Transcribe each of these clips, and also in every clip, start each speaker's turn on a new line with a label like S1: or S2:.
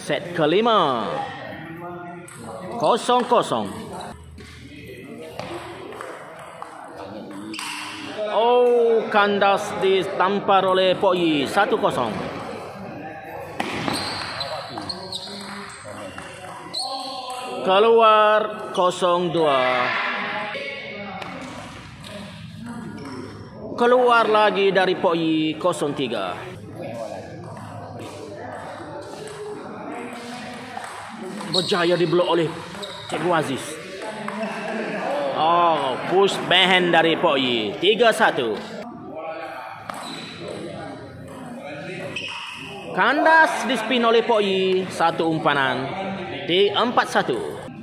S1: Set kelima 0-0. Oh, kandas ditampar oleh Poi 1-0. Keluar 0-2. Keluar lagi dari Poi 0-3. Berjaya diblok oleh Cikgu Aziz. Oh, push backhand dari Poi 3-1. Kandas dispin oleh Poi, satu umpanan di 4-1.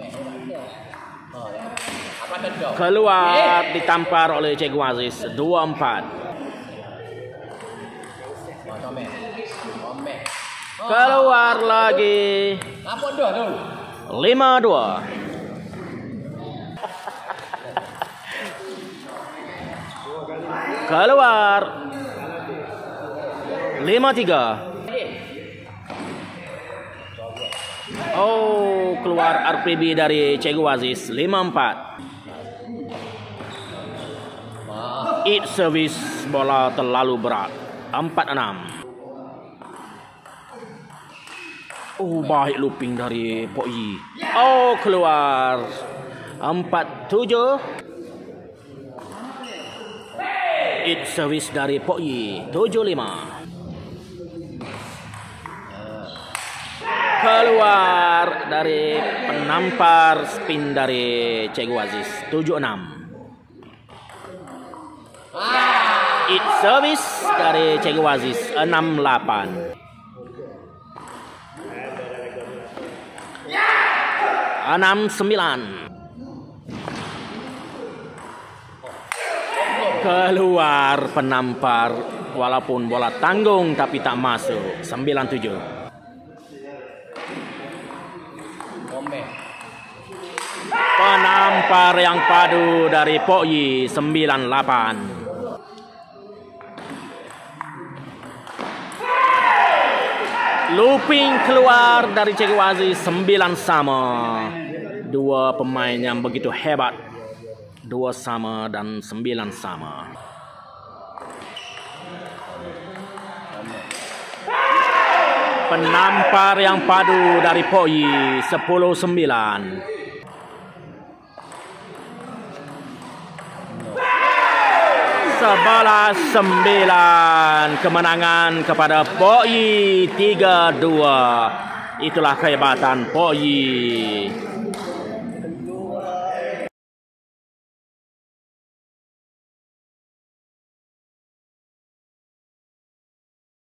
S1: Keluar ditampar oleh Cikgu Aziz 2-4. Keluar lagi 5-2. Keluar 5-3. Oh, keluar RPB dari Cikgu Aziz 5-4. It service, bola terlalu berat 4-6. Oh, baik looping dari Poi. Oh, keluar 4-7. It service dari Poi 7-5. Keluar dari penampar spin dari Cikgu Aziz 7-6. It service dari Cikgu Aziz 6-8. 6-9. Keluar penampar walaupun bola tanggung tapi tak masuk 9-7. Penampar yang padu dari Poi 9-8. Looping keluar dari Cikgu Aziz 9 sama. Dua pemain yang begitu hebat. 2 sama dan 9 sama. Penampar yang padu dari Poi 10-9. 11-9, kemenangan kepada Poi 3-2. Itulah kehebatan Poi.